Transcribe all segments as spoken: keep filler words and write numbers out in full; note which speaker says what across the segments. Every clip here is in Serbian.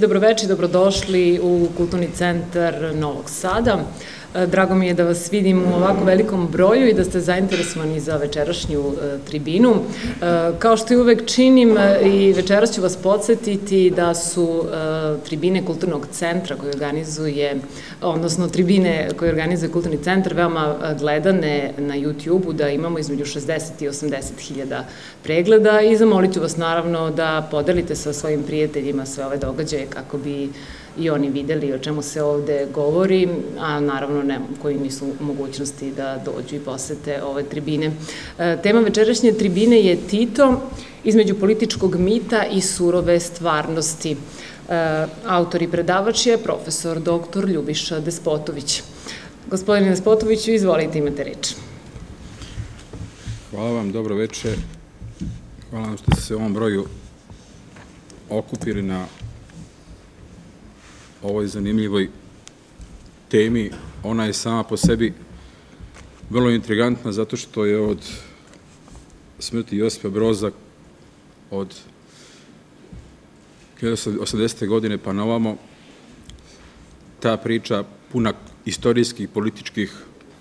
Speaker 1: Dobroveče i dobrodošli u Kulturni centar Novog Sada. Drago mi je da vas vidim u ovako velikom broju i da ste zainteresovani za večerašnju tribinu. Kao što i uvek činim, i večeras ću vas podsjetiti da su tribine Kulturnog centra koje organizuje, odnosno tribine koje organizuje Kulturni centar veoma gledane na YouTube-u, da imamo između šezdeset i osamdeset hiljada pregleda i zamolit ću vas naravno da podelite sa svojim prijateljima sve ove događaje kako bi i oni videli o čemu se ovde govori, a naravno ne, koji nisu u mogućnosti da dođu i posete ove tribine. Tema večerašnje tribine je Tito, između političkog mita i surove stvarnosti. Autor i predavač je profesor doktor Ljubiša Despotović. Gospodine Despotoviću, izvolite, imate reč.
Speaker 2: Hvala vam, dobro veče. Hvala vam što ste se u ovom broju okupili na ovoj zanimljivoj temi. Ona je sama po sebi vrlo intrigantna zato što je od smrti Josipa Broza od hiljadu osamdesete godine pa na ovamo ta priča puna istorijskih, političkih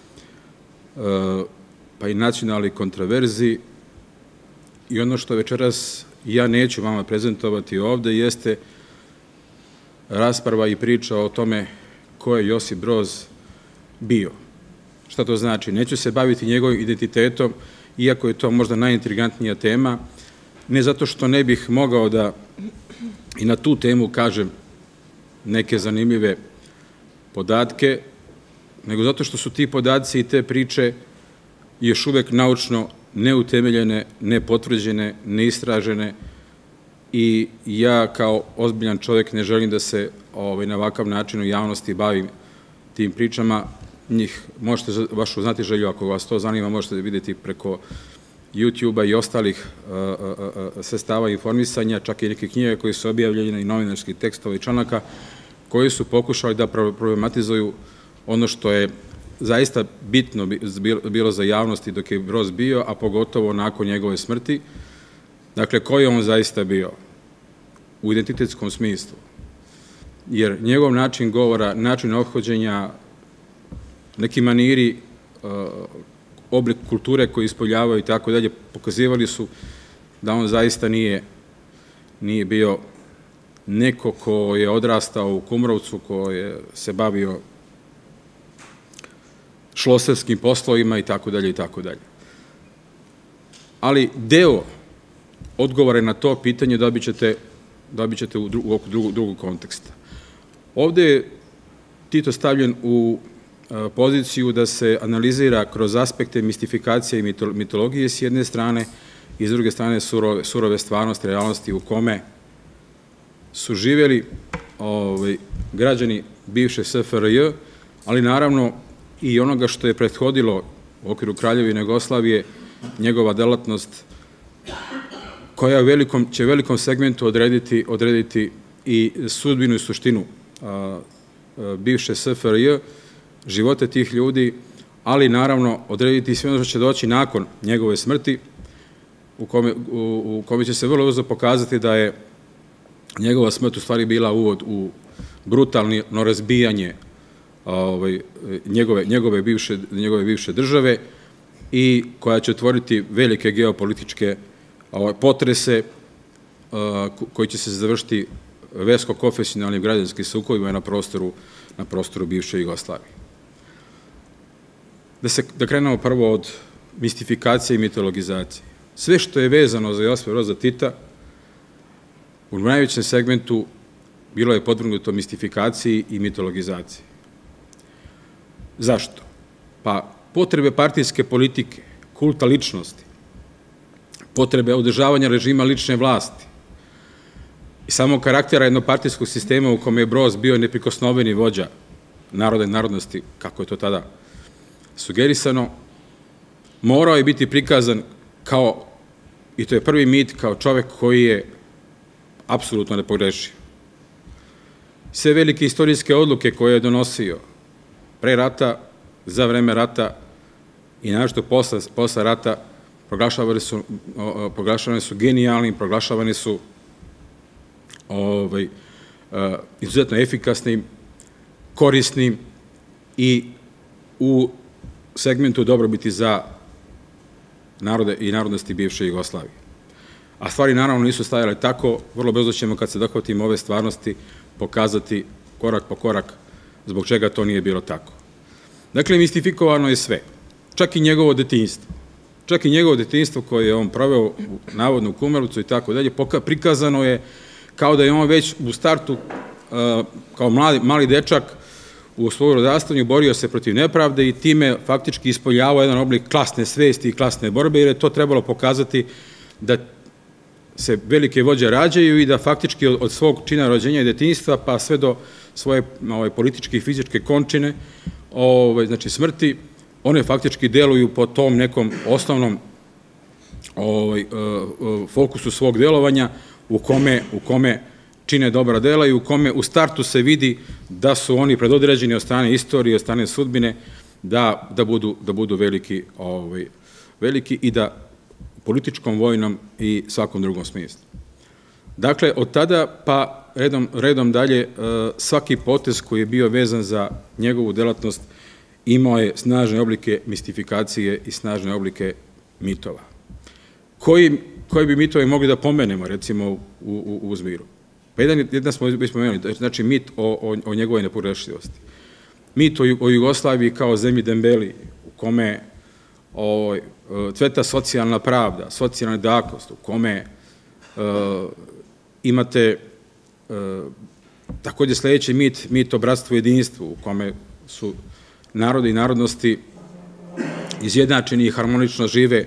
Speaker 2: pa i nacionalnih kontroverzi i ono što večeras ja neću vama prezentovati ovde jeste rasprava i priča o tome ko je Josip Broz bio. Šta to znači? Neću se baviti njegovim identitetom, iako je to možda najintrigantnija tema, ne zato što ne bih mogao da i na tu temu kažem neke zanimljive podatke, nego zato što su ti podaci i te priče još uvek naučno neutemeljene, nepotvrđene, neistražene, i ja kao ozbiljan čovjek ne želim da se na ovakav način u javnosti bavim tim pričama. Njih možete, vašu znati želju, ako vas to zanima, možete vidjeti preko YouTube-a i ostalih sredstava informisanja, čak i neke knjige koje su objavljene i novinarskih tekstova i članaka, koji su pokušali da problematizuju ono što je zaista bitno bilo za javnosti dok je Broz bio, a pogotovo nakon njegove smrti. Dakle, ko je on zaista bio u identitetskom smislu? Jer njegov način govora, način ophođenja, neki maniri, oblik kulture koji ispoljavaju i tako dalje, pokazivali su da on zaista nije nije bio neko ko je odrastao u Kumrovcu, ko je se bavio šloserskim poslovima i tako dalje i tako dalje. Ali deo odgovore na to pitanje dobit ćete, dobit ćete u drugog, drugog konteksta. Ovde je Tito stavljen u poziciju da se analizira kroz aspekte mistifikacije i mitologije s jedne strane i s druge strane surove, surove stvarnosti, realnosti u kome su živjeli ovaj, građani bivše S F R J, ali naravno i onoga što je prethodilo u okviru Kraljevine Jugoslavije, njegova delatnost koja u velikom, će u velikom segmentu odrediti, odrediti i sudbinu i suštinu a, a, bivše S F R J, živote tih ljudi, ali naravno odrediti sve ono što će doći nakon njegove smrti, u kome, u, u kome će se vrlo brzo pokazati da je njegova smrt u stvari bila uvod u brutalno razbijanje ovaj, njegove, njegove, bivše, njegove bivše države i koja će otvoriti velike geopolitičke potrese koji će se završiti versko-konfesionalnim građanskim sukobima na prostoru, na prostoru bivše Jugoslavije. Da, se, da krenemo prvo od mistifikacije i mitologizacije. Sve što je vezano za Josipa Broza Tita u najvećem segmentu bilo je podvrgnuto mistifikaciji i mitologizaciji. Zašto? Pa potrebe partijske politike, kulta ličnosti, potrebe održavanja režima lične vlasti i samog karaktera jednopartijskog sistema u kome je Broz bio neprikosnoveni vođa naroda i narodnosti, kako je to tada sugerisano, morao je biti prikazan kao, i to je prvi mit, kao čovek koji je apsolutno nepogrešiv. Sve velike istorijske odluke koje je donosio pre rata, za vreme rata i našto posle, posle rata proglašavane su, proglašavane su genijalnim, proglašavane su ovaj, izuzetno efikasnim, korisnim i u segmentu dobrobiti za narode i narodnosti bivše Jugoslavije. A stvari naravno nisu stajale tako, vrlo brzo ćemo kad se dohvatimo ove stvarnosti pokazati korak po korak zbog čega to nije bilo tako. Dakle, mistifikovano je sve, čak i njegovo detinjstvo. Čak i njegovo detinjstvo koje je on proveo navodno u Kumrovcu i tako dalje, prikazano je kao da je on već u startu, kao mali dečak, u svoju odrastanju borio se protiv nepravde i time faktički ispoljavao jedan oblik klasne svesti i klasne borbe, jer je to trebalo pokazati da se velike vođe rađaju i da faktički od svog čina rođenja i detinjstva pa sve do svoje političke i fizičke končine, znači smrti, one faktički deluju po tom nekom osnovnom fokusu svog delovanja u kome čine dobra dela i u kome u startu se vidi da su oni predodređeni od strane istorije, od strane sudbine, da budu veliki i da političkom, vojnom i svakom drugom smislu. Dakle, od tada pa redom dalje svaki potez koji je bio vezan za njegovu delatnost imao je snažne oblike mistifikacije i snažne oblike mitova. Koji bi mitovi mogli da pomenemo, recimo, u Zbiru? Pa jedan smo već pomenuli, znači mit o njegovoj nepogrešivosti. Mit o Jugoslaviji kao zemlji dembeli, u kome cveta socijalna pravda, socijalna jednakost, u kome imate također sljedeći mit, mit o bratstvu i jedinstvu, u kome su narodi i narodnosti izjednačeni i harmonično žive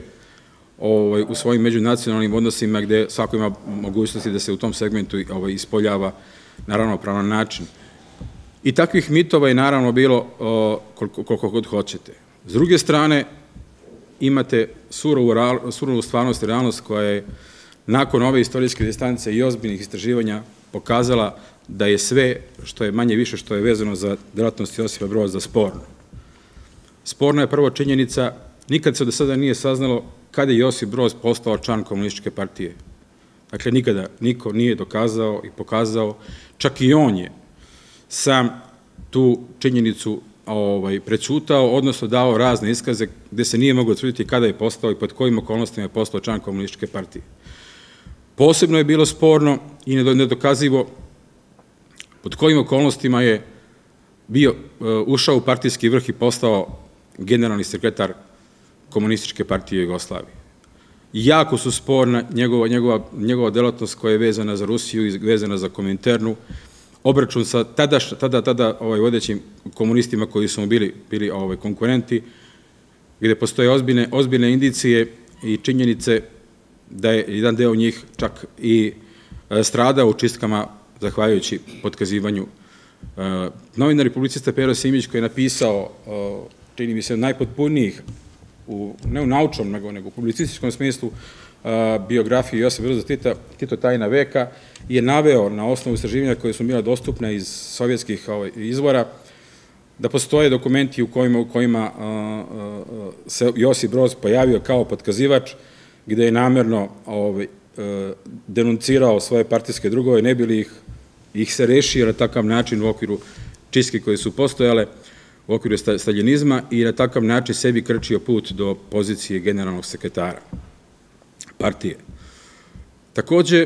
Speaker 2: u svojim međunacionalnim odnosima gde svako ima mogućnosti da se u tom segmentu ispoljava na ravnopravan način. I takvih mitova je naravno bilo koliko god hoćete. S druge strane, imate surovu stvarnost i realnost koja je nakon ove istorijske distance i ozbiljnih istraživanja pokazala da je sve što je manje više što je vezano za delatnost Josipa Broza sporno. Sporna je prvo činjenica, nikad se do sada nije saznalo kada je Josip Broz postao član komunističke partije. Dakle, nikada niko nije dokazao i pokazao, čak i on je sam tu činjenicu prećutao, odnosno dao razne iskaze gde se nije moglo utvrditi kada je postao i pod kojim okolnostima je postao član komunističke partije. Posebno je bilo sporno i nedokazivo pod kojim okolnostima je bio ušao u partijski vrh i postao generalni sekretar Komunističke partije Jugoslavije. Jako su sporna njegova delatnost koja je vezana za Rusiju i vezana za Kominternu, obračun sa tada vodećim komunistima koji su mu bili konkurenti, gde postoje ozbiljne indicije i činjenice da je jedan deo njih čak i stradao u čistkama zahvaljujući potkazivanju. Novinar i publicista Pero Simić koji je napisao, čini mi se, najpotpunijih, ne u naučnom, nego u publicističkom smislu, biografiju Josipa Broza Tita, Tito tajna veka, je naveo na osnovu istraživanja koje su bila dostupna iz sovjetskih izvora, da postoje dokumenti u kojima se Josip Broz pojavio kao potkazivač, gde je namerno denuncirao svoje partijske drugove, ne bi li ih se rešio na takav način u okviru čistki koje su postojale, u okviru staljinizma i na takav način sebi krčio put do pozicije generalnog sekretara partije. Takođe,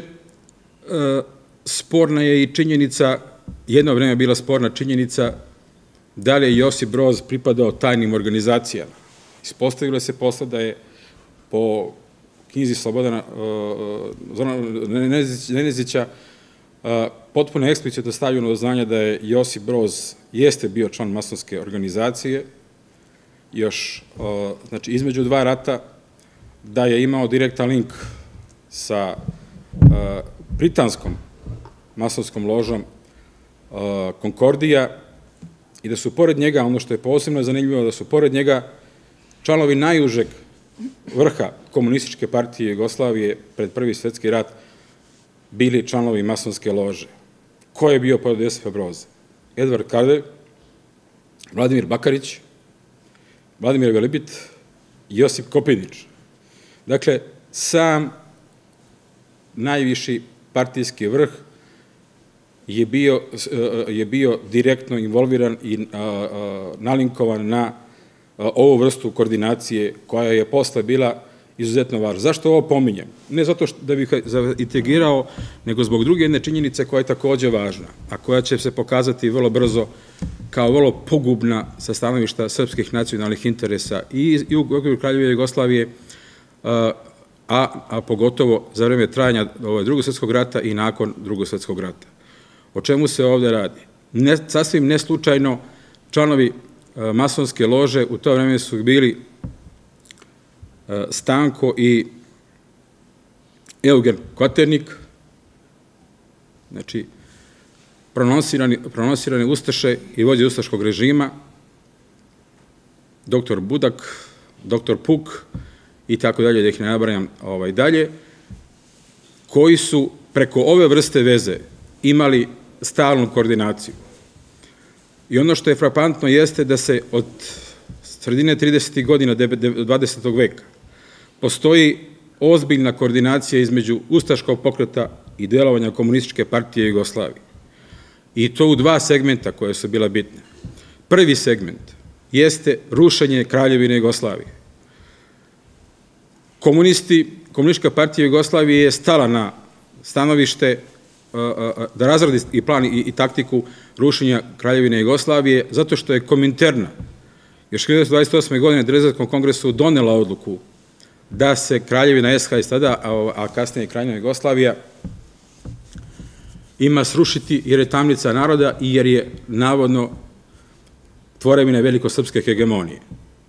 Speaker 2: sporna je i činjenica, jedno vreme je bila sporna činjenica da li je Josip Broz pripadao tajnim organizacijama. Ispostavilo se posle da je po knjizi Slobodana Nenezića potpuno eksplicitno stavljeno do znanja da je Josip Broz jeste bio član masonske organizacije, još, znači, između dva rata, da je imao direktan link sa britanskom masonskom ložom Konkordija i da su pored njega, ono što je posebno zanimljivo, da su pored njega članovi najužeg vrha Komunističke partije Jugoslavije pred Prvi svetski rat bili članovi masonske lože. Ko je bio pored Josipa Broza? Edvard Kardelj, Vladimir Bakarić, Vladimir Velebit i Josip Kopinić. Dakle, sam najviši partijski vrh je bio, je bio direktno involviran i nalinkovan na ovu vrstu koordinacije koja je posle bila izuzetno važna. Zašto ovo pominjem? Ne zato da bih integrirao, nego zbog druge jedne činjenice koja je takođe važna, a koja će se pokazati vrlo brzo kao vrlo pogubna sa stanovišta srpskih nacionalnih interesa i u okviru Kraljevine Jugoslavije, a pogotovo za vreme trajanja Drugog svjetskog rata i nakon Drugog svjetskog rata. O čemu se ovde radi? Sasvim neslučajno članovi masonske lože u to vreme su bili Stanko i Eugen Kvaternik, znači pronosirani ustaše i vođe ustaškog režima, doktor Budak, doktor Puk i tako dalje, da ih ne nabrajam dalje, koji su preko ove vrste veze imali stalnu koordinaciju. I ono što je frapantno jeste da se od sredine tridesetih godina dvadesetog veka postoji ozbiljna koordinacija između ustaškog pokreta i delovanja Komunističke partije Jugoslavije. I to u dva segmenta koje su bila bitne. Prvi segment jeste rušenje Kraljevine Jugoslavije. Komunisti, Komunistička partija Jugoslavije je stala na stanovište da razradi i plan i taktiku rušenja Kraljevine Jugoslavije, zato što je Kominterna još hiljadu devetsto dvadeset osme. godine na Drezdanskom kongresu donela odluku da se Kraljevina S H S tada, a kasnije Kraljevina Jugoslavija, ima srušiti jer je tamnica naroda i jer je navodno tvorevina velikosrpske hegemonije.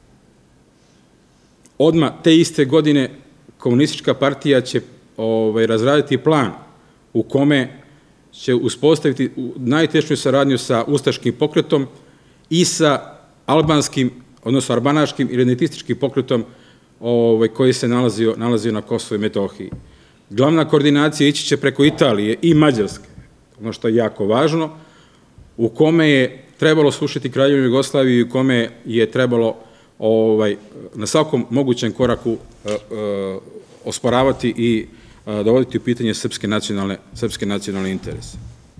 Speaker 2: Odmah te iste godine Komunistička partija će razraditi plan u kome će uspostaviti najtešnju saradnju sa ustaškim pokretom i sa albanskim, odnosno arbanaškim ili identističkim pokretom koji se nalazio na Kosovu i Metohiji. Glavna koordinacija ići će preko Italije i Mađarske, ono što je jako važno, u kome je trebalo slušati Kraljevinu Jugoslaviju i u kome je trebalo na svakom mogućem koraku osporavati i dovoditi u pitanje srpske nacionalne interese.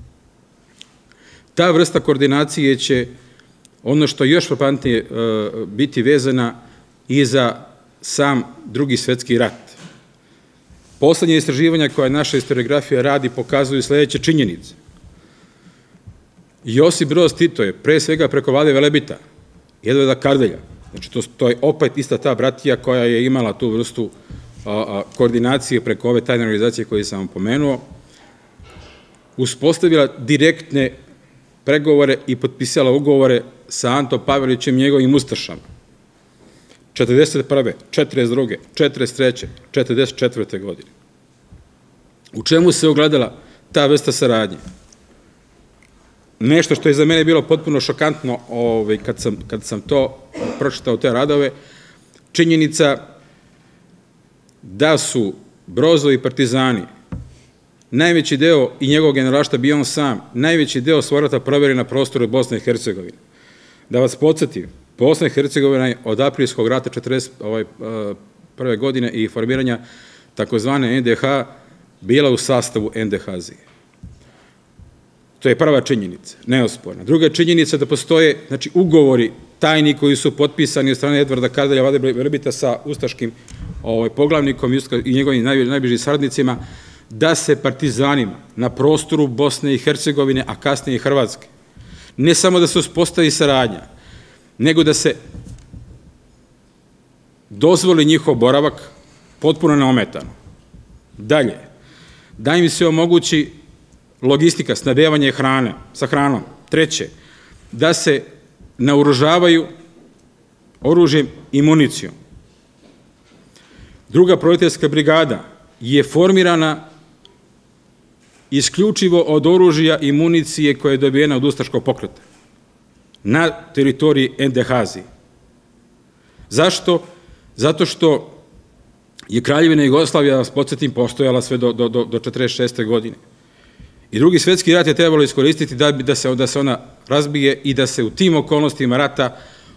Speaker 2: Ta vrsta koordinacije će, ono što je još frapantnije, biti vezana i za sam Drugi svetski rat. Poslednje istraživanja koje naša historiografija radi pokazuju sledeće činjenice. Josip Broz Tito je, pre svega preko Vlade Velebita, Edvarda Kardelja, znači to je opet ista ta bratija koja je imala tu vrstu koordinacije preko ove tajne organizacije koje sam vam pomenuo, uspostavila direktne pregovore i potpisala ugovore sa Antom Pavelićem i njegovim ustašama. četrdeset prve, četrdeset druge, četrdeset treće, četrdeset četvrte godine. U čemu se ogledala ta vrsta saradnje? Nešto što je za mene bilo potpuno šokantno kad sam to pročitao, te radove, činjenica da su Brozovi partizani, najveći deo i njegov generalštab i on sam, najveći deo svog rata proveli na prostoru Bosne i Hercegovine. Da vas podsjetim, Bosna i Hercegovina je od aprilskog rata četrdeset prve. godine i formiranja takozvane N D H bila u sastavu N D H-zije. To je prva činjenica, neosporna. Druga činjenica je da postoje ugovori tajni koji su potpisani od strane Edvarda Kardelja, Vlade Velebita sa ustaškim poglavnikom i njegovim najbližim saradnicima, da se partizanima na prostoru Bosne i Hercegovine, a kasnije i Hrvatske, ne samo da se uspostavi saradnja, nego da se dozvoli njihov boravak potpuno neometano. Dalje, da im se omogući logistika, snabdevanje hrane, sa hranom. Treće, da se naoružavaju oružjem i municijom. Druga proletarska brigada je formirana isključivo od oružja i municije koje je dobijena od ustaškog pokreta na teritoriji N D H-zije. Zašto? Zato što je Kraljevina Jugoslavija, da vas podsjetim, postojala sve do četrdeset šeste. godine. I Drugi svetski rat je trebalo iskoristiti da se ona razbije i da se u tim okolnostima rata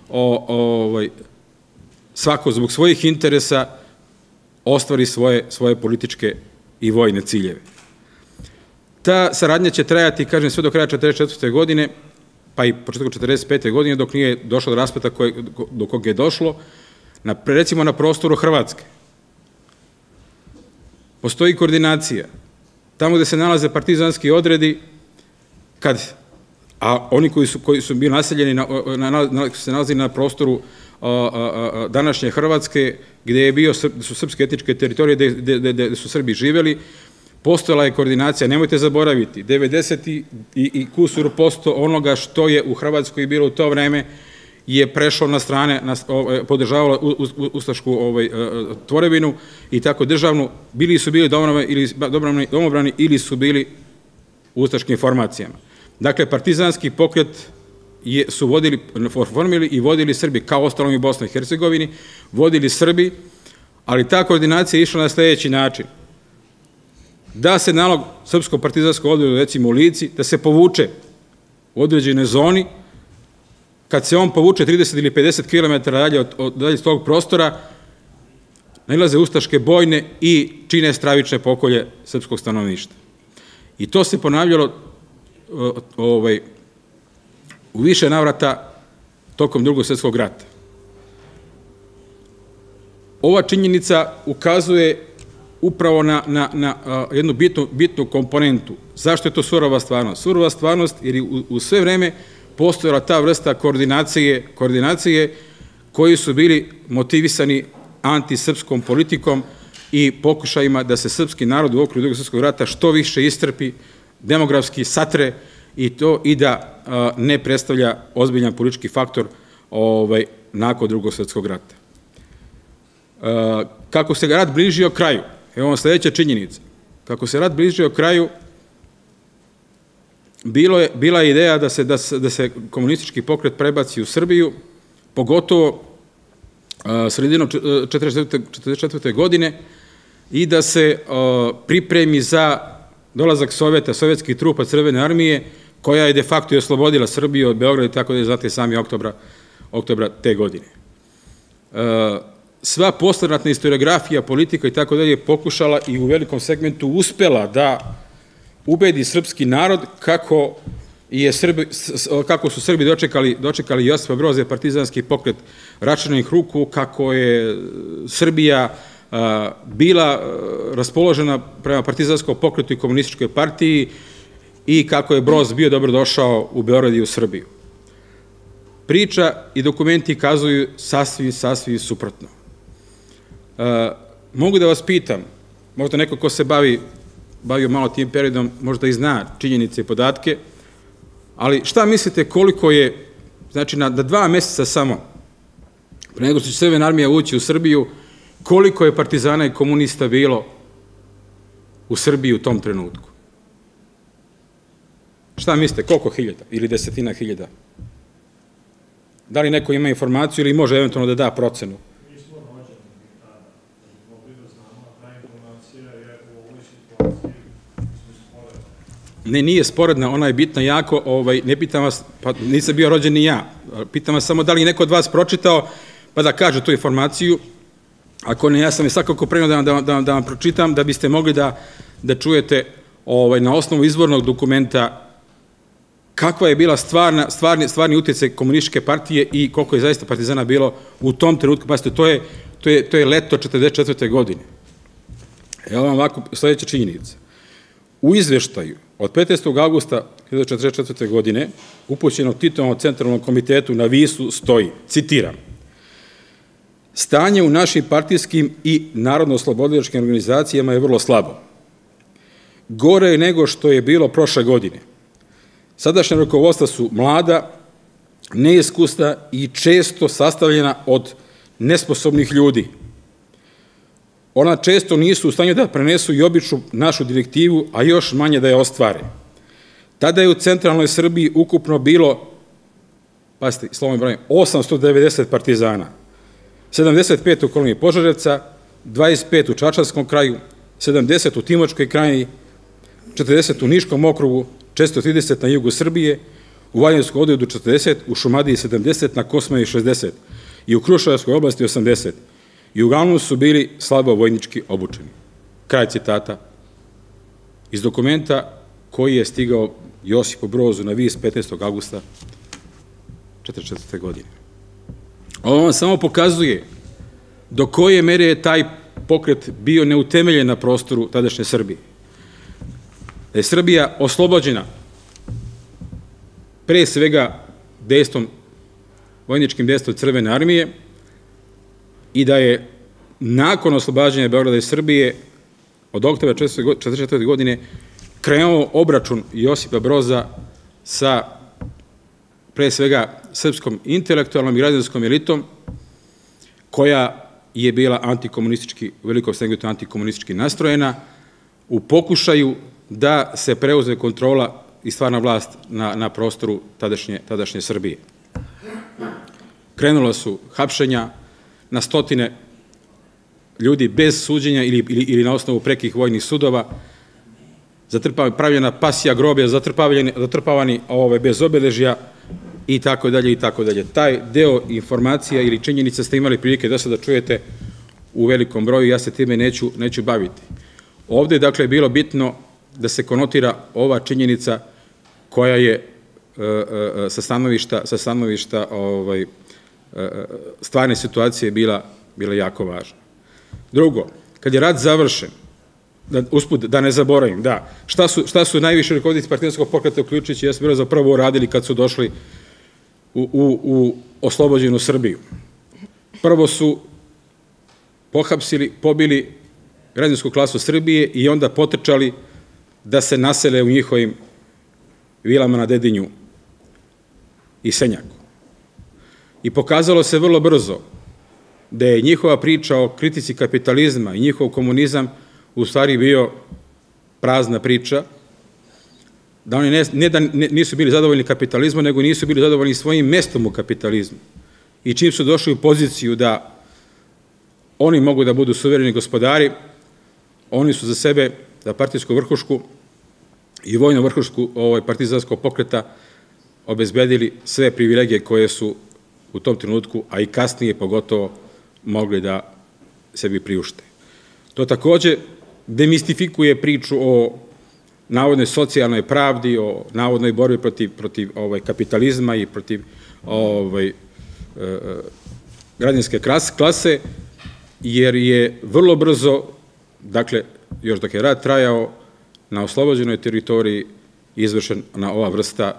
Speaker 2: svako zbog svojih interesa ostvari svoje političke i vojne ciljeve. Ta saradnja će trajati, kažem, sve do kraja četrdeset četvrte godine, pa i početkom četrdeset pete godine, dok nije došlo do raspleta do kog je došlo, recimo na prostoru Hrvatske. Postoji koordinacija. Tamo gde se nalaze partizanski odredi, kad, a oni koji su, koji su bili naseljeni, na, na, se nalazi na prostoru a, a, a, današnje Hrvatske, gde je bio, su srpske etničke teritorije, gde, gde, gde su Srbi živeli, postojala je koordinacija. Nemojte zaboraviti, devedeset i, i kusur posto onoga što je u Hrvatskoj bilo u to vreme je prešlo na strane, na, o, podržavalo u, u, ustašku ovaj, tvorevinu i tako državnu, bili su bili domobrani ili, domobrani ili su bili u ustaškim formacijama. Dakle, partizanski pokret je, su vodili, formili i vodili Srbi, kao ostalom i Bosni i Hercegovini, vodili Srbi, ali ta koordinacija je išla na sljedeći način. Da se nalog srpskom partizanskom odredu, recimo u Lici, da se povuče u određenoj zoni, kad se on povuče trideset ili pedeset kilometara dalje od, od dalje iz tog prostora, nailaze ustaške bojne i čine stravične pokolje srpskog stanovništva. I to se ponavljalo ovaj, u više navrata tokom Drugog svjetskog rata. Ova činjenica ukazuje upravo na, na, na a, jednu bitnu, bitnu komponentu. Zašto je to surova stvarnost? Surova stvarnost jer u, u sve vreme postojala ta vrsta koordinacije, koordinacije koji su bili motivisani antisrpskom politikom i pokušajima da se srpski narod u okviru Drugog svjetskog rata što više istrpi, demografski satre i to i da a, ne predstavlja ozbiljan politički faktor ovaj, nakon Drugog svjetskog rata. A, kako se rat bližio kraju, evo vam sljedeća činjenica, kako se rat bližio kraju, bilo je, bila je ideja da se, da, se, da se komunistički pokret prebaci u Srbiju, pogotovo a, sredinom četrdeset četvrte godine i da se a, pripremi za dolazak Sovjeta, sovjetskih trupa Crvene armije, koja je de facto i oslobodila Srbiju od Beograda i tako da je znate sami oktobra, oktobra te godine. E, sva posleratna historiografija, politika i tako dalje je pokušala i u velikom segmentu uspela da ubedi srpski narod kako, je Srbi, kako su Srbi dočekali, dočekali Josipa Broza, partizanski pokret raširenih ruku, kako je Srbija a, bila a, raspoložena prema partizanskom pokretu i komunističkoj partiji i kako je Broz bio dobrodošao u Beograd i u Srbiju. Priča i dokumenti kazuju sasvim, sasvim suprotno. A, mogu da vas pitam, možda neko ko se bavi, bavio malo tim periodom, možda i zna činjenice i podatke, ali šta mislite koliko je, znači na dva meseca samo, pre nego što će Crvena armija ući u Srbiju, koliko je partizana i komunista bilo u Srbiji u tom trenutku? Šta mislite, koliko hiljada ili desetina hiljada? Da li neko ima informaciju ili može eventualno da da procenu?
Speaker 3: Nismo rođeni tada, mogli da znamo, a ta informacija je u ovoj situaciji sporedna.
Speaker 2: Ne, nije sporedna, ona je bitna jako, ovaj, ne pitam vas, pa nisam bio rođen ni ja, pitam vas samo da li neko od vas pročitao, pa da kaže tu informaciju, ako ne, ja sam je svakako prenio da, da, da, da vam pročitam, da biste mogli da, da čujete ovaj, na osnovu izvornog dokumenta kakva je bila stvarna, stvarni, stvarni utjecaj komunističke partije i koliko je zaista partizana bilo u tom trenutku. Pazite, to je, to je, to je leto četrdeset četvrte godine. Evo vam ovako sljedeća činjenica. U izveštaju od petnaestog avgusta hiljadu devetsto četrdeset četvrte godine upućenog Titovom centralnom komitetu na Visu stoji, citiram, stanje u našim partijskim i narodno-oslobodilačkim organizacijama je vrlo slabo. Gore je nego što je bilo prošle godine. Sadašnja rukovodstva su mlada, neiskusna i često sastavljena od nesposobnih ljudi. Ona često nisu u stanju da prenesu i običnu našu direktivu, a još manje da je ostvare. Tada je u centralnoj Srbiji ukupno bilo, pazite, slovom brojem, osamsto devedeset partizana, sedamdeset pet u koloniji Požarevca, dvadeset pet u Čačanskom kraju, sedamdeset u Timočkoj krajini, četrdeset u Niškom okrugu, četiristo trideset na jugu Srbije, u Valjanskom odredu četrdeset, u Šumadiji sedamdeset, na Kosmaju šezdeset i u Kruševskoj oblasti osamdeset. I uglavnom su bili slabo vojnički obučeni. Kraj citata iz dokumenta koji je stigao Josipu Brozu na Vis petnaestog avgusta četrdeset četvrte. godine. Ovo vam samo pokazuje do koje mere je taj pokret bio neutemeljen na prostoru tadašnje Srbije. Da je Srbija oslobođena pre svega dejstvom, vojničkim dejstvom Crvene armije i da je nakon oslobađanja Beograda i Srbije od oktobra četrdeset četvrte. godine krenuo obračun Josipa Broza sa pre svega srpskom intelektualnom i građanskom elitom koja je bila antikomunistički, u velikom segmentu antikomunistički nastrojena u pokušaju da se preuzme kontrola i stvarna vlast na, na prostoru tadašnje, tadašnje Srbije. Krenula su hapšenja na stotine ljudi bez suđenja ili, ili, ili na osnovu prekih vojnih sudova, pravljena pasija groblja, zatrpavani, zatrpavani ove, bez obeležja i tako dalje i tako dalje. Taj deo informacija ili činjenica ste imali prilike da sada čujete u velikom broju, ja se time neću, neću baviti. Ovde je dakle bilo bitno da se konotira ova činjenica koja je e, e, sa stanovišta, sa stanovišta ovaj, e, stvarne situacije bila, bila jako važna. Drugo, kad je rat završen, da, usput, da ne zaboravim, da, šta su, šta su najviše rukovoditelji partizanskog pokreta, uključujući Josipa Broza, prvo uradili kad su došli u, u, u oslobođenu Srbiju? Prvo su pohapsili, pobili građansku klasu Srbije i onda potrčali da se nasele u njihovim vilama na Dedinju i Senjaku. I pokazalo se vrlo brzo da je njihova priča o kritici kapitalizma i njihov komunizam u stvari bio prazna priča, da oni ne, ne da nisu bili zadovoljni kapitalizmom, nego nisu bili zadovoljni svojim mestom u kapitalizmu. I čim su došli u poziciju da oni mogu da budu suvereni gospodari, oni su za sebe, za partijsku vrhušku i vojnu vrhušku ovaj, partizanskog pokreta obezbedili sve privilegije koje su u tom trenutku, a i kasnije pogotovo, mogli da sebi priušte. To takođe demistifikuje priču o navodnoj socijalnoj pravdi, o navodnoj borbi protiv, protiv ovaj, kapitalizma i protiv ovaj, e, građanske klase, jer je vrlo brzo, dakle, još dok je rat trajao, na oslobođenoj teritoriji izvršena ova vrsta e,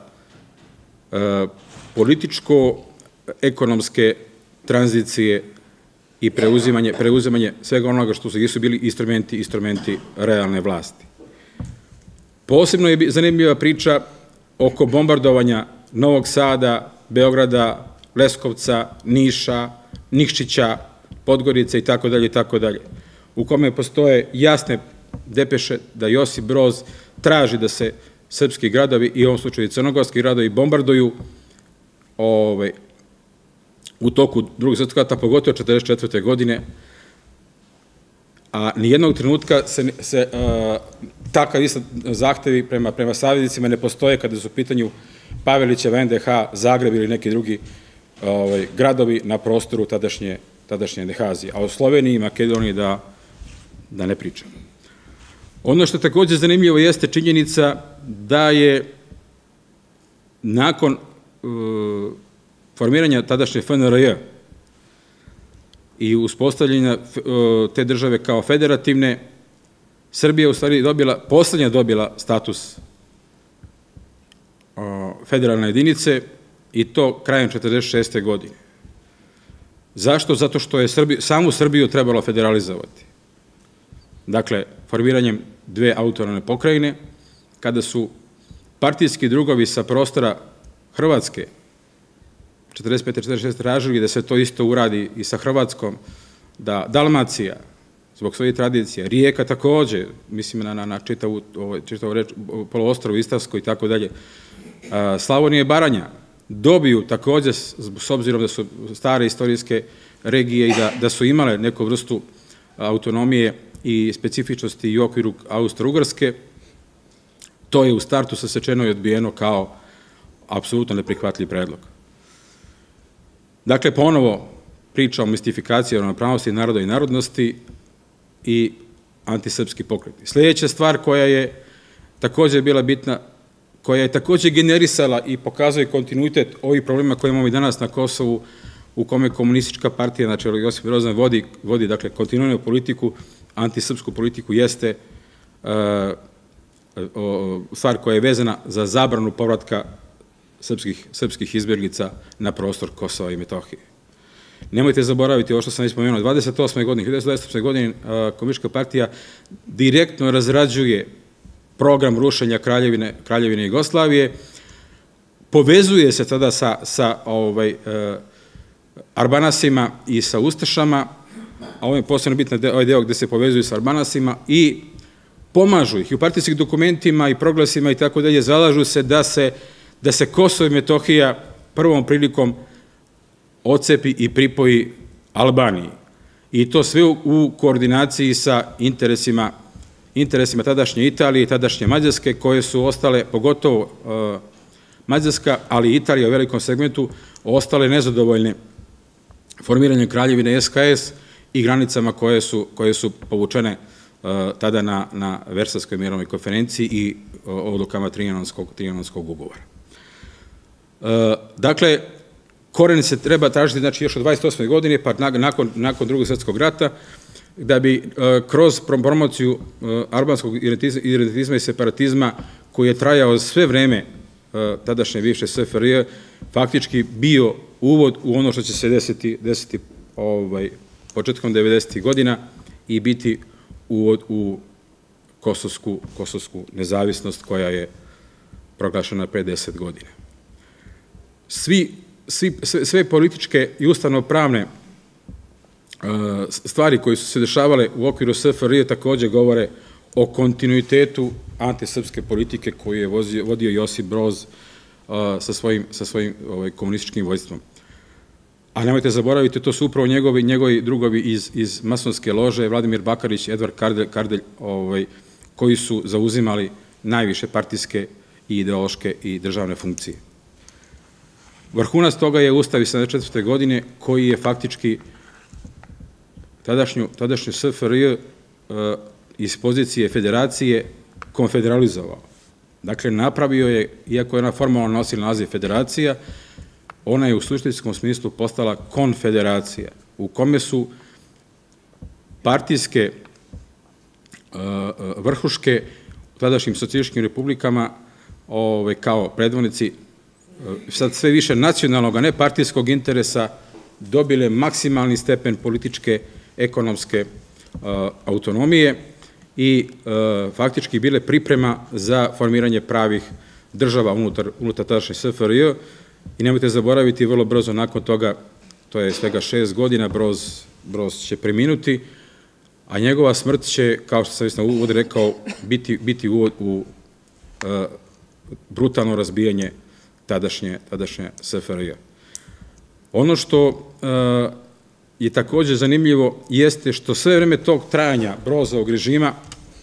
Speaker 2: političko-ekonomske tranzicije i preuzimanje, preuzimanje svega onoga što su bili instrumenti, instrumenti realne vlasti. Posebno je zanimljiva priča oko bombardovanja Novog Sada, Beograda, Leskovca, Niša, Nikšića, Podgorice i tako dalje i tako dalje, u kome postoje jasne depeše da Josip Broz traži da se srpski gradovi i u ovom slučaju crnogorski gradovi bombarduju ovaj, u toku drugog svjetskog rata, pogotovo četrdeset četvrte. godine, a nijednog trenutka se, se a, takav isto zahtevi prema, prema saveznicima ne postoje kada su u pitanju Pavelićeva en de ha, Zagreb ili neki drugi ovaj, gradovi na prostoru tadašnje, tadašnje en de ha Azije, a o Sloveniji i Makedoniji da, da ne pričam. Ono što je takođe zanimljivo jeste činjenica da je nakon uh, formiranja tadašnje F N R J i uspostavljanja te države kao federativne, Srbija u stvari dobila, poslednja dobila status federalne jedinice i to krajem četrdeset šeste. godine. Zašto? Zato što je Srbiju, samu Srbiju trebalo federalizovati. Dakle, formiranjem dve autonomne pokrajine, kada su partijski drugovi sa prostora Hrvatske četrdeset pete četrdeset šeste. tražili da se to isto uradi i sa Hrvatskom, da Dalmacija, zbog svojih tradicija, Rijeka takođe, mislim na, na, na čitavu, ovo, čitavu reč, poluostrvu Istarsko i tako dalje, Slavonija i Baranja dobiju takođe, s obzirom da su stare istorijske regije i da, da su imale neku vrstu autonomije i specifičnosti i u okviru Austro-Ugarske, to je u startu sasečeno i odbijeno kao apsolutno neprihvatljiv predlog. Dakle, ponovo priča o mistifikaciji ravnopravnosti naroda i narodnosti i antisrpski pokreti. Sljedeća stvar koja je također bila bitna, koja je također generisala i pokazuje kontinuitet ovih problema koje imamo i danas na Kosovu, u kome komunistička partija, znači Josip Broz vodi, vodi dakle, kontinuiranu politiku, antisrpsku politiku, jeste uh, o, stvar koja je vezana za zabranu povratka srpskih, srpskih izbjeglica na prostor Kosova i Metohije. Nemojte zaboraviti ovo što sam već spomenuo, dvadeset osme godine, hiljadu devetsto dvadeset osme godine uh, komunistička partija direktno razrađuje program rušenja Kraljevine, Kraljevine Jugoslavije, povezuje se tada sa, sa ovaj, uh, Arbanasima i sa Ustašama, a ovo je posebno bitno ovaj deo gde se povezuju sa Arbanasima i pomažu ih i u partijskim dokumentima i proglasima i tako dalje, zalažu se da se, da se Kosovo i Metohija prvom prilikom ocepi i pripoji Albaniji. I to sve u, u koordinaciji sa interesima, interesima tadašnje Italije i tadašnje Mađarske, koje su ostale, pogotovo uh, Mađarska, ali i Italija u velikom segmentu, ostale nezadovoljne formiranjem Kraljevine S K S i granicama koje su, koje su povučene uh, tada na, na Versavskoj mirovnoj konferenciji i uh, odlukama Trijanonskog, Trijanonskog ugovora. Uh, dakle, koren se treba tražiti znači, još od dvadeset osme godine, pa nakon, nakon drugog svjetskog rata, da bi uh, kroz promociju uh, albanskog identitizma i separatizma, koji je trajao sve vreme uh, tadašnje bivše S F R J, faktički bio uvod u ono što će se desiti, desiti ovaj, početkom devedesetih godina i biti uvod u kosovsku, kosovsku nezavisnost koja je proglašena pre deset godina. Svi, svi, sve, sve političke i ustavno-pravne uh, stvari koje su se dešavale u okviru S F R J također govore o kontinuitetu antisrpske politike koju je vozio, vodio Josip Broz uh, sa svojim, sa svojim ovaj, komunističkim vojstvom. A nemojte zaboraviti, to su upravo njegovi, njegovi drugovi iz, iz masonske lože, Vladimir Bakarić, Edvard Kardelj, Kardelj ovaj, koji su zauzimali najviše partijske i ideološke i državne funkcije. Vrhunac toga je Ustav iz sedamdeset četvrte godine, koji je faktički tadašnju, tadašnju S F R J uh, iz pozicije federacije konfederalizovao. Dakle, napravio je, iako je ona formalno nosila naziv federacija, ona je u suštinskom smislu postala konfederacija, u kome su partijske uh, vrhuške u tadašnjim socijalističkim republikama ove, kao predvodnici sad sve više nacionalnog, a ne partijskog interesa, dobile maksimalni stepen političke, ekonomske uh, autonomije i uh, faktički bile priprema za formiranje pravih država unutar, unutar tadašnje S F R J. I nemojte zaboraviti, vrlo brzo nakon toga, to je svega šest godina, Broz, Broz će preminuti, a njegova smrt će, kao što sam već na uvodu rekao, biti, biti uvod u uh, brutalno razbijanje tadašnje, tadašnje S F R J. Ono što uh, je također zanimljivo jeste što sve vreme tog trajanja Brozovog režima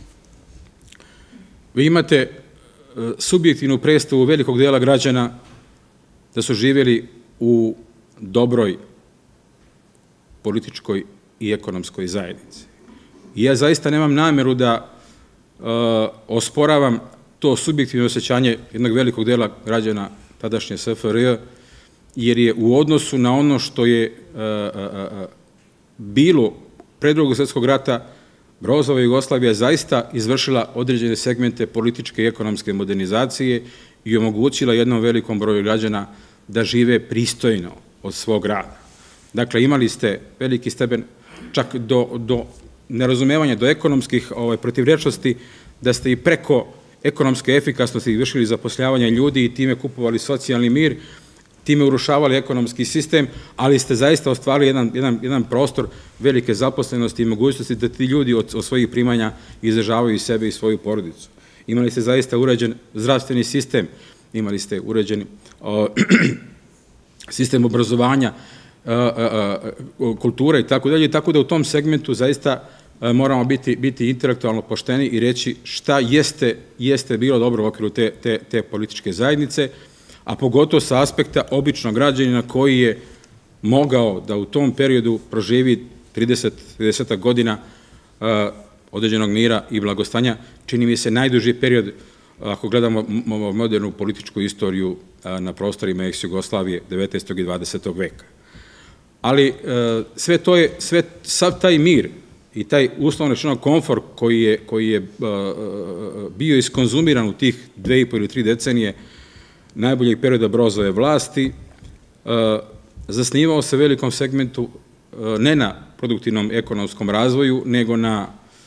Speaker 2: vi imate uh, subjektivnu predstavu velikog dela građana da su živjeli u dobroj političkoj i ekonomskoj zajednici. I ja zaista nemam nameru da uh, osporavam to subjektivno osjećanje jednog velikog dela građana tadašnje S F R J, jer je u odnosu na ono što je uh, uh, uh, bilo pre drugog svjetskog rata, Brozova Jugoslavija zaista izvršila određene segmente političke i ekonomske modernizacije i omogućila jednom velikom broju građana da žive pristojno od svog rada. Dakle, imali ste veliki stepen čak do, do nerazumevanja, do ekonomskih ovaj, protivrečnosti, da ste i preko ekonomske efikasnosti vršili zapošljavanje ljudi i time kupovali socijalni mir, time urušavali ekonomski sistem, ali ste zaista ostvarili jedan, jedan, jedan prostor velike zaposlenosti i mogućnosti da ti ljudi od, od svojih primanja izdržavaju i sebe i svoju porodicu. Imali ste zaista uređen zdravstveni sistem, imali ste uređen o, sistem obrazovanja, o, o, o, kulture i tako dalje, tako da u tom segmentu zaista moramo biti, biti intelektualno pošteni i reći šta jeste, jeste bilo dobro u okviru te, te, te političke zajednice, a pogotovo sa aspekta običnog građanina koji je mogao da u tom periodu proživi trideset trideset godina uh, određenog mira i blagostanja. Čini mi se najduži period ako gledamo modernu političku istoriju na prostorima ex-Jugoslavije devetnaestog i dvadesetog veka. Ali sve to je, sve, sav taj mir i taj uslovno rečeno komfor koji je, koji je bio iskonzumiran u tih dve i po ili tri decenije najboljeg perioda Brozove vlasti, zasnivao se velikom segmentu ne na produktivnom ekonomskom razvoju, nego na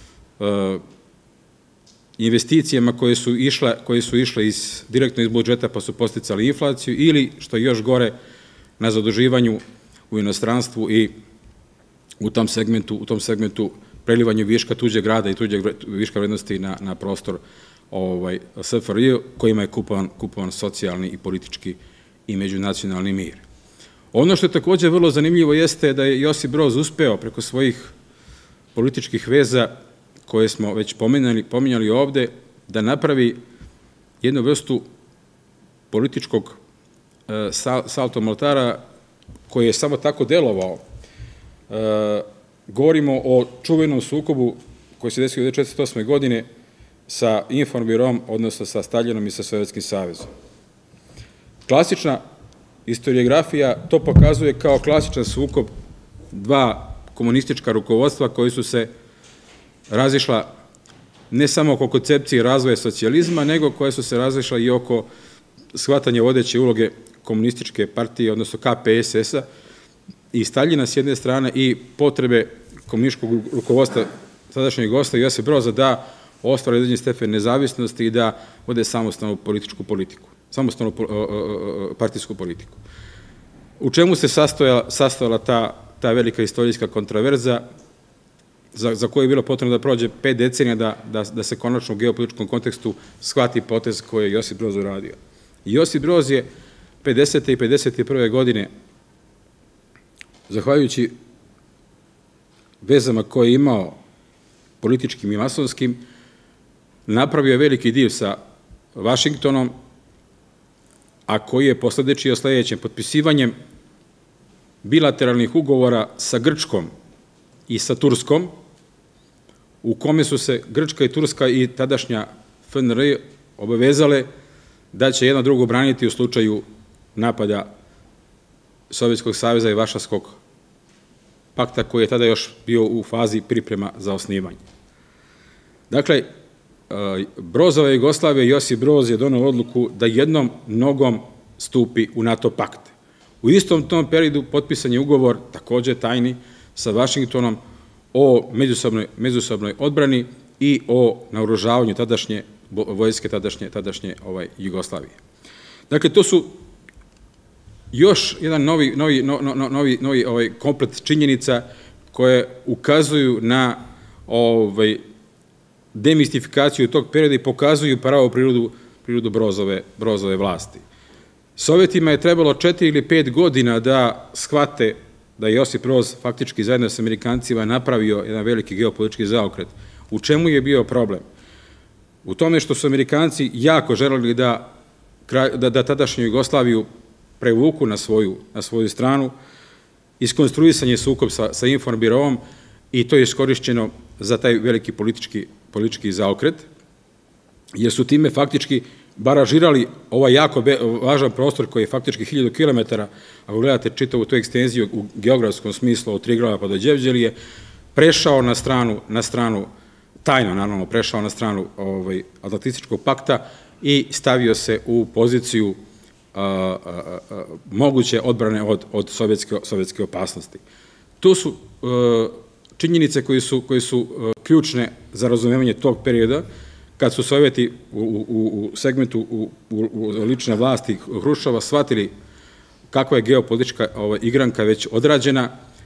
Speaker 2: investicijama koje su išle, koje su išle iz, direktno iz budžeta pa su posticali inflaciju ili, što je još gore, na zaduživanju u inostranstvu i u tom segmentu, u tom segmentu prelivanju viška tuđeg rada i tuđeg viška vrednosti na, na prostor ovaj, S F R J kojima je kupovan, kupovan socijalni i politički i međunacionalni mir. Ono što je također vrlo zanimljivo jeste da je Josip Broz uspeo preko svojih političkih veza koje smo već pominjali, pominjali ovde, da napravi jednu vrstu političkog e, sal, salto mortara koji je samo tako delovao. E, govorimo o čuvenom sukobu koji se desio u hiljadu devetsto četrdeset osme. godine sa Informbirom, odnosno sa Staljinom i sa Sovjetskim savezom. Klasična historiografija to pokazuje kao klasičan sukob dva komunistička rukovodstva koji su se razišla ne samo oko koncepcije razvoja socijalizma, nego koje su se razišla i oko shvatanja vodeće uloge komunističke partije, odnosno K P S S-a i Staljina s jedne strane i potrebe komunističkog rukovodstva sadašnjeg gosta Josipa Broza da ostvari određeni stepen nezavisnosti i da vode samostalnu političku politiku, samostalnu partijsku politiku. U čemu se sastojala, sastojala ta, ta velika istorijska kontraverza za, za koju je bilo potrebno da prođe pet decenija da, da, da se konačno u geopolitičkom kontekstu shvati potez koji je Josip Broz uradio. I Josip Broz je pedesete i pedeset prve. godine, zahvaljujući vezama koje je imao političkim i masonskim, napravio veliki div sa Vašingtonom, a koji je posledečio sledećem potpisivanjem bilateralnih ugovora sa Grčkom i sa Turskom, u kome su se Grčka i Turska i tadašnja F N R obavezale da će jedno drugo braniti u slučaju napada Sovjetskog saveza i Varšavskog pakta koji je tada još bio u fazi priprema za osnivanje. Dakle, Brozova Jugoslavija, Josip Broz je doneo odluku da jednom nogom stupi u NATO pakt. U istom tom periodu potpisan je ugovor, takođe tajni, sa Vašingtonom o međusobnoj, međusobnoj odbrani i o naoružavanju tadašnje vojske, tadašnje, tadašnje ovaj, Jugoslavije. Dakle, to su još jedan novi, novi, no, no, novi, novi ovaj, komplet činjenica koje ukazuju na ovaj, demistifikaciju tog perioda i pokazuju pravu prirodu, prirodu Brozove, Brozove vlasti. Sovjetima je trebalo četiri ili pet godina da shvate da je Josip Broz faktički zajedno sa Amerikancima napravio jedan veliki geopolitički zaokret. U čemu je bio problem? U tome što su Amerikanci jako želeli da, da, da tadašnju Jugoslaviju prevuku na svoju, na svoju stranu, iskonstruisan je sukob sa, sa Informbirom i to je iskorišćeno za taj veliki politički, politički zaokret, jer su time faktički baražirali ovaj jako be, važan prostor koji je faktički hiljadu kilometara, ako gledate čitavu tu ekstenziju u geografskom smislu od Triglava pa do Đevđelije, prešao na stranu, na stranu, tajno naravno, prešao na stranu ovaj, Atlantističkog pakta i stavio se u poziciju a, a, a, moguće odbrane od, od sovjetske, sovjetske opasnosti. To su a, činjenice koje su, koje su a, ključne za razumevanje tog perioda, kad su Sovjeti u, u, u segmentu u, u, u lične vlasti Hruščova shvatili kakva je geopolitička ovaj, igranka već odrađena,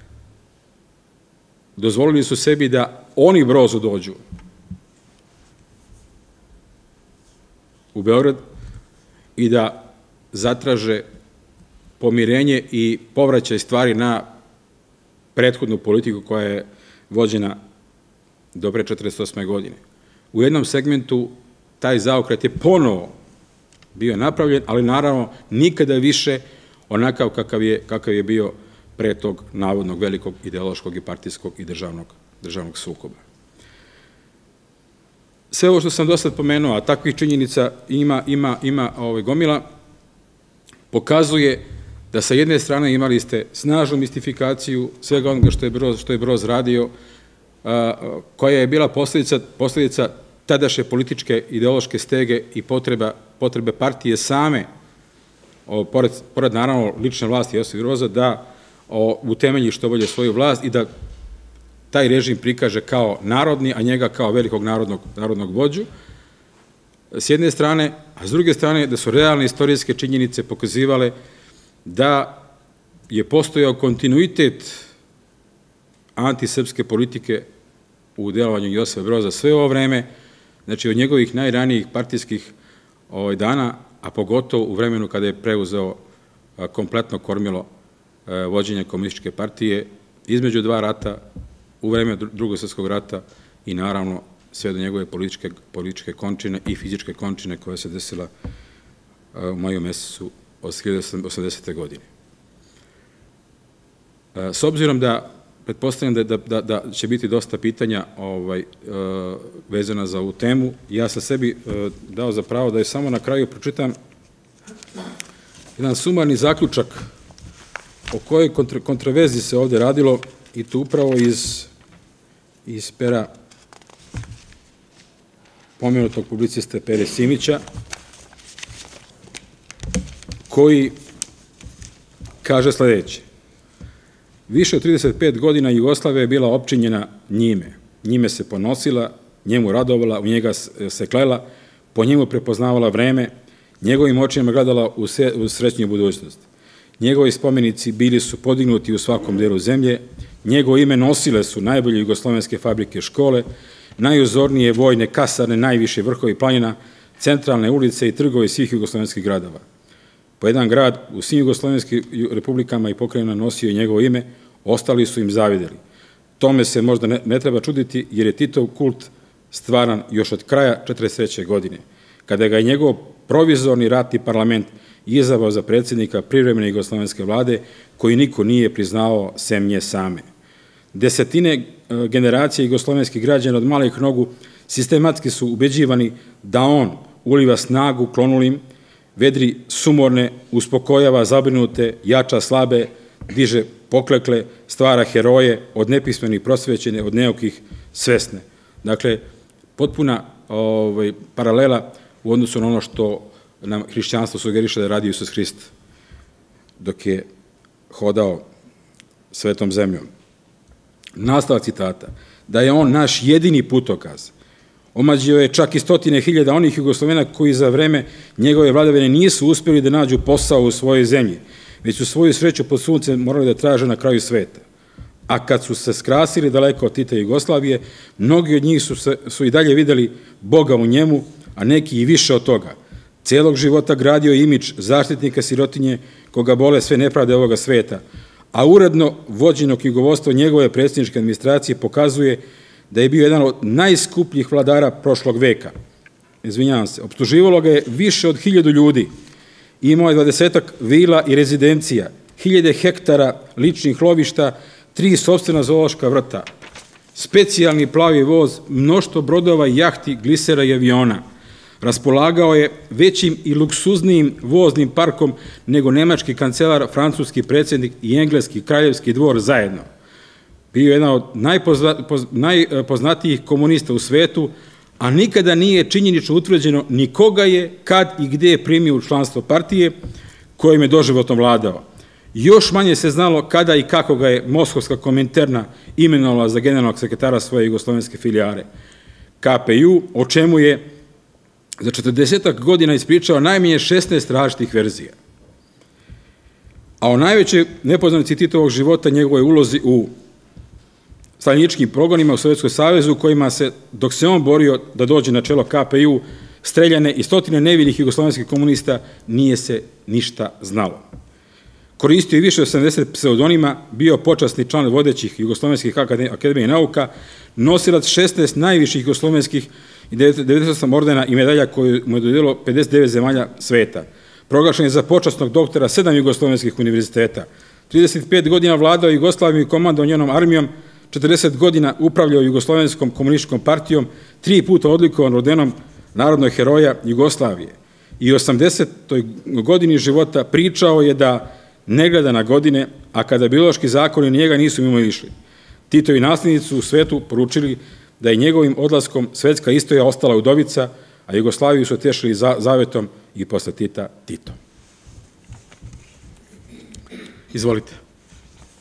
Speaker 2: dozvolili su sebi da oni Brozu dođu u Beograd i da zatraže pomirenje i povraćaj stvari na prethodnu politiku koja je vođena do pre četrdeset osme. godine. U jednom segmentu taj zaokret je ponovo bio napravljen, ali naravno nikada više onakav kakav je, kakav je bio pre tog navodnog velikog ideološkog i partijskog i državnog, državnog sukoba. Sve ovo što sam do sad pomenuo, a takvih činjenica ima, ima, ima ovaj, gomila, pokazuje da sa jedne strane imali ste snažnu mistifikaciju svega onoga što je Broz, što je Broz radio, a, koja je bila posljedica, posljedica tadašnje političke ideološke stege i potreba, potrebe partije same, o, pored, pored naravno lične vlasti Josipa Broza, da o, utemelji što bolje svoju vlast i da taj režim prikaže kao narodni, a njega kao velikog narodnog, narodnog vođu, s jedne strane, a s druge strane da su realne istorijske činjenice pokazivale da je postojao kontinuitet antisrpske politike u delovanju Josipa Broza sve ovo vreme, znači od njegovih najranijih partijskih ovaj, dana, a pogotovo u vremenu kada je preuzeo a, kompletno kormilo a, vođenja komunističke partije između dva rata, u vreme Drugog svjetskog rata i naravno sve do njegove političke, političke končine i fizičke končine koja se desila a, u maju mesecu od hiljadu devetsto osamdesete. godine. A, s obzirom da pretpostavljam da, da, da će biti dosta pitanja ovaj, uh, vezana za ovu temu. Ja sam sebi uh, dao za pravo da je samo na kraju pročitam jedan sumarni zaključak o kojoj kontra, kontraverzi se ovde radilo i to upravo iz, iz pera pomenutog publiciste Pere Simića, koji kaže sledeće. Više od trideset pet godina Jugoslavija je bila opčinjena njime. Njime se ponosila, njemu radovala, u njega se klela, po njemu prepoznavala vreme, njegovim očima gledala u, se, u srećnju budućnost. Njegovi spomenici bili su podignuti u svakom delu zemlje, njegovo ime nosile su najbolje jugoslovenske fabrike, škole, najuzornije vojne kasarne, najviše vrhovi planina, centralne ulice i trgovi svih jugoslovenskih gradova. Po jedan grad u svim jugoslovenskim republikama i pokrajinama nosio njegovo ime, ostali su im zavideli. Tome se možda ne, ne treba čuditi, jer je Titov kult stvaran još od kraja četrdeset treće. godine, kada ga je njegov provizorni ratni parlament izabrao za predsjednika privremene jugoslovenske vlade, koji niko nije priznao sem nje same. Desetine generacija jugoslovenskih građana od malih nogu sistematski su ubeđivani da on uliva snagu klonulim, vedri sumorne, uspokojava zabrinute, jača slabe, diže poklekle, stvara heroje, od nepismenih prosvećene, od neukih svesne. Dakle, potpuna ovaj, paralela u odnosu na ono što nam hrišćanstvo sugeriše da radi Isus Hrist dok je hodao svetom zemljom. Nastavak citata, da je on naš jedini putokaz. Omađio je čak i stotine hiljada onih Jugoslovena koji za vreme njegove vladavine nisu uspjeli da nađu posao u svojoj zemlji, već su svoju sreću pod suncem morali da traže na kraju sveta. A kad su se skrasili daleko od Tita i Jugoslavije, mnogi od njih su, se, su i dalje videli Boga u njemu, a neki i više od toga. Cijelog života gradio imidž zaštitnika sirotinje koga bole sve nepravde ovoga sveta, a uredno vođeno knjigovodstvo njegove predsjedničke administracije pokazuje da je bio jedan od najskupljih vladara prošlog veka. Izvinjavam se, optuživalo ga je više od hiljadu ljudi. Imao je dvadesetak vila i rezidencija, hiljade hektara ličnih lovišta, tri sopstvena zoološka vrta, specijalni plavi voz, mnoštvo brodova, jahti, glisera i aviona. Raspolagao je većim i luksuznijim voznim parkom nego nemački kancelar, francuski predsjednik i engleski kraljevski dvor zajedno. Bio je jedan od najpoznatijih komunista u svetu, a nikada nije činjenično utvrđeno ni koga je, kad i gde je primio u članstvo partije kojim je doživotno vladao. Još manje se znalo kada i kako ga je Moskovska Kominterna imenovala za generalnog sekretara svoje jugoslovenske filijare K P U, o čemu je za četrdesetak godina ispričao najmanje šesnaest različitih verzija. A o najvećoj nepoznanici Titovog života, njegovoj ulozi u staljiničkim progonima u Sovjetskom savezu, kojima se, dok se on borio da dođe na čelo K P U, streljane i stotine nevinih jugoslovenskih komunista, nije se ništa znalo. Koristio je više od sedamdeset pseudonima, bio počasni član vodećih jugoslovenskih akademija nauka, nosilac šesnaest najviših jugoslovenskih i devedeset osam ordena i medalja koje mu je dodijelilo pedeset devet zemalja sveta. Proglašen je za počasnog doktora sedam jugoslovenskih univerziteta. trideset pet godina vladao Jugoslavijom i komandao njenom armijom, četrdeset godina upravljao Jugoslovenskom komunističkom partijom, tri puta odlikovan ordenom narodnog heroja Jugoslavije i u osamdesetoj godini života pričao je da ne gleda na godine, a kada biološki zakoni njega nisu mimo išli. Titovi nasljednici su u svetu poručili da je njegovim odlaskom svetska istorija ostala udovica, a Jugoslaviju su tešili zavetom i posle Tita Tito. Izvolite.